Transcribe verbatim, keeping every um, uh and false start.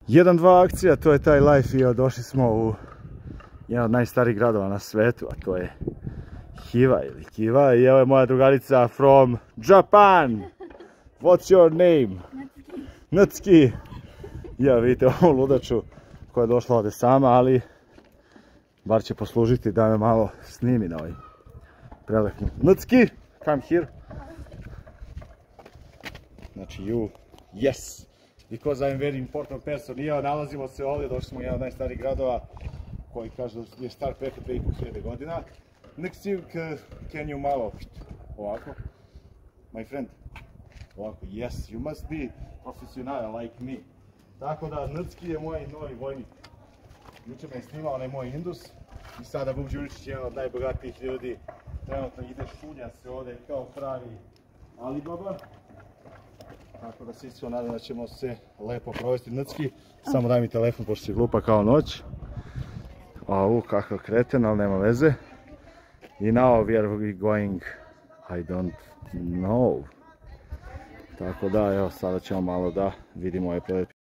jedan dva akcija, to je taj life i došli smo u jedan od najstarijih gradova na svetu, a to je Hiva ili Kiva i evo je moja drugarica from Japan. What's your name? Natsuki. Ja vidite ovu ludaču koja je došla ovdje sama, ali bar će poslužiti da me malo snimi na ovim prelepnim. Natsuki, come here. Znači you, yes. Because I'm very important person. I evo, nalazimo se ovdje, došli smo u jedan od najstarijih gradova koji kaže da je star preko dvije i pol hiljade godina. Natsuki, can you malo ovako? My friend. Ovako, yes, you must be professional like me. Tako da, Natsuki je moj novi vojnik. Jučer me je snimao onaj moj Indus i sada Vuk Đuričić je jedan od najbogatijih ljudi. Trenutno ide šunja se ovdje kao pravi Alibaba. Tako da se iskreno nadam da ćemo se lepo provesti. Natsuki, samo daj mi telefon pošto si glupa kao noć. Au, kakav kreten, ali nema veze. I now we are going, I don't know. Tako da, evo, sada ćemo malo da vidimo ovaj prelepi